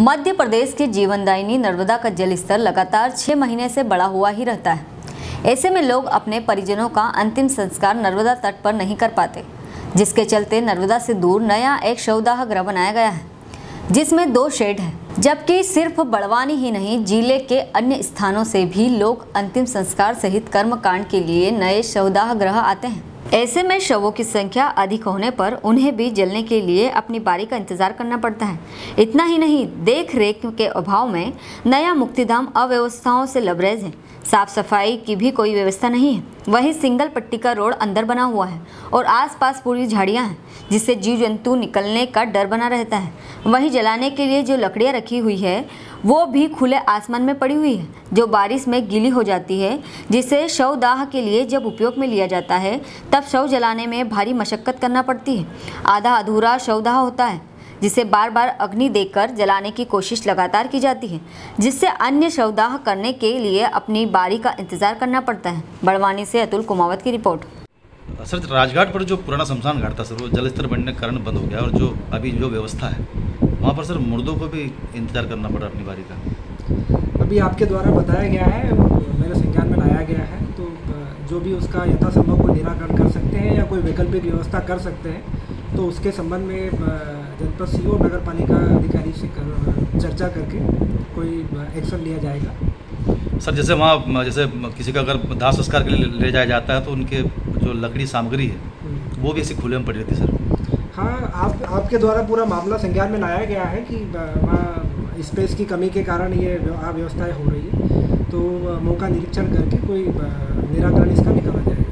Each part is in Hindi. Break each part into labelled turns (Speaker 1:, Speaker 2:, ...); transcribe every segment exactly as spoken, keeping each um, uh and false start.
Speaker 1: मध्य प्रदेश के जीवनदायिनी नर्मदा का जलस्तर लगातार छह महीने से बढ़ा हुआ ही रहता है। ऐसे में लोग अपने परिजनों का अंतिम संस्कार नर्मदा तट पर नहीं कर पाते, जिसके चलते नर्मदा से दूर नया एक शवदाह गृह बनाया गया है, जिसमें दो शेड है। जबकि सिर्फ बड़वानी ही नहीं, जिले के अन्य स्थानों से भी लोग अंतिम संस्कार सहित कर्मकांड के लिए नए शवदाह गृह आते हैं। ऐसे में शवों की संख्या अधिक होने पर उन्हें भी जलने के लिए अपनी बारी का इंतजार करना पड़ता है। इतना ही नहीं, देख रेख के अभाव में नया मुक्तिधाम अव्यवस्थाओं से लबरेज है। साफ सफाई की भी कोई व्यवस्था नहीं है। वहीं सिंगल पट्टी का रोड अंदर बना हुआ है और आसपास पूरी झाड़ियां हैं, जिससे जीव जंतु निकलने का डर बना रहता है। वहीं जलाने के लिए जो लकड़ियां रखी हुई है वो भी खुले आसमान में पड़ी हुई है, जो बारिश में गीली हो जाती है, जिसे शवदाह के लिए जब उपयोग में लिया जाता है तब शव जलाने में भारी मशक्कत करना पड़ती है। आधा अधूरा शवदाह होता है, जिसे बार बार अग्नि देकर जलाने की कोशिश लगातार की जाती है, जिससे अन्य शवदाह करने के लिए अपनी बारी का इंतजार करना पड़ता है। बड़वानी से अतुल कुमावत की रिपोर्ट।
Speaker 2: सर, राजघाट पर जो पुराना शमशान घाट था सर, वो जलस्तर बढ़ने के कारण बंद हो गया, और जो अभी जो व्यवस्था है वहाँ पर सर मुर्दों को भी इंतजार करना पड़ा अपनी बारी का।
Speaker 3: अभी आपके द्वारा बताया गया है, मेरे संज्ञान में लाया गया है, तो जो भी उसका यथासंभव कोई निराकरण कर सकते हैं या कोई वैकल्पिक व्यवस्था कर सकते हैं, तो उसके संबंध में जनपद सीओ नगर पालिका अधिकारी से कर, चर्चा करके कोई एक्शन लिया जाएगा।
Speaker 2: सर, जैसे वहाँ जैसे किसी का अगर दाह संस्कार के लिए ले जाया जाता है तो उनके जो लकड़ी सामग्री है वो भी ऐसी खुले में पड़ी रहती है सर।
Speaker 3: हाँ, आप आपके द्वारा पूरा मामला संज्ञान में लाया गया है कि वहाँ स्पेस की कमी के कारण ये अव्यवस्थाएँ हो रही है, तो मौका निरीक्षण करके कोई निराकरण इसका निकाला जाएगा।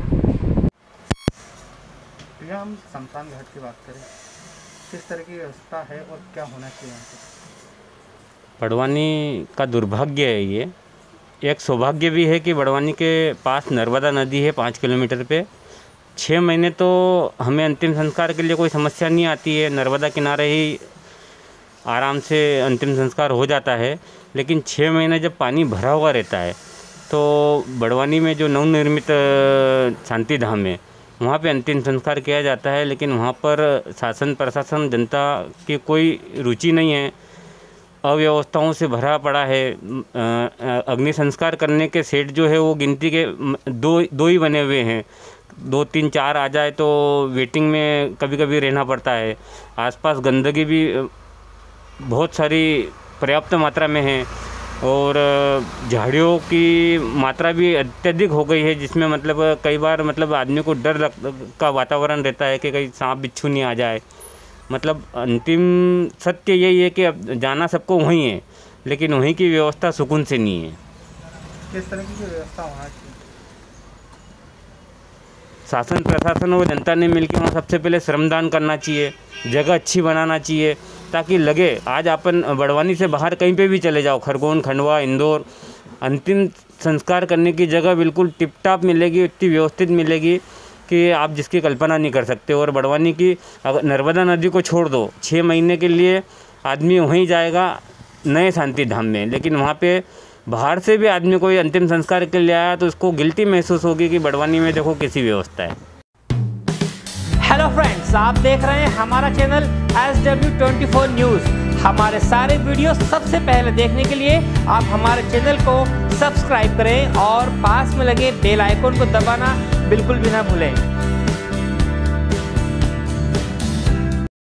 Speaker 4: हम शमशान घाट की बात करें, किस तरह की व्यवस्था है और क्या होना चाहिए यहाँ पे?
Speaker 5: बड़वानी का दुर्भाग्य है, ये एक सौभाग्य भी है कि बड़वानी के पास नर्मदा नदी है पाँच किलोमीटर पे। छः महीने तो हमें अंतिम संस्कार के लिए कोई समस्या नहीं आती है, नर्मदा किनारे ही आराम से अंतिम संस्कार हो जाता है। लेकिन छः महीने जब पानी भरा हुआ रहता है तो बड़वानी में जो नवनिर्मित शांति धाम है वहाँ पे अंतिम संस्कार किया जाता है, लेकिन वहाँ पर शासन प्रशासन जनता की कोई रुचि नहीं है, अव्यवस्थाओं से भरा पड़ा है। अग्नि संस्कार करने के सेट जो है वो गिनती के दो दो ही बने हुए हैं, दो तीन चार आ जाए तो वेटिंग में कभी कभी रहना पड़ता है। आसपास गंदगी भी बहुत सारी पर्याप्त मात्रा में है और झाड़ियों की मात्रा भी अत्यधिक हो गई है, जिसमें मतलब कई बार मतलब आदमी को डर लग का वातावरण रहता है कि कहीं सांप बिच्छू नहीं आ जाए। मतलब अंतिम सत्य यही है कि अब जाना सबको वहीं है, लेकिन वहीं की व्यवस्था सुकून से नहीं है।
Speaker 4: किस तरह की व्यवस्था वहाँ की?
Speaker 5: शासन प्रशासन और जनता ने मिलकर वहाँ सबसे पहले श्रमदान करना चाहिए, जगह अच्छी बनाना चाहिए, ताकि लगे आज अपन बड़वानी से बाहर कहीं पे भी चले जाओ, खरगोन, खंडवा, इंदौर, अंतिम संस्कार करने की जगह बिल्कुल टिप टाप मिलेगी, इतनी व्यवस्थित मिलेगी कि आप जिसकी कल्पना नहीं कर सकते। और बड़वानी की अगर नर्मदा नदी को छोड़ दो, छः महीने के लिए आदमी वहीं जाएगा नए शांति धाम में, लेकिन वहाँ पे बाहर से भी आदमी कोई अंतिम संस्कार के लिए आया तो उसको गिल्टी महसूस होगी कि बड़वानी में देखो कैसी व्यवस्था है।
Speaker 6: हेलो फ्रेंड्स, आप देख रहे हैं हमारा channel S W twenty four news. हमारे सारे वीडियो सबसे पहले देखने के लिए आप हमारे चैनल को सब्सक्राइब करें और पास में लगे बेल आइकन को दबाना बिल्कुल भी ना भूलें।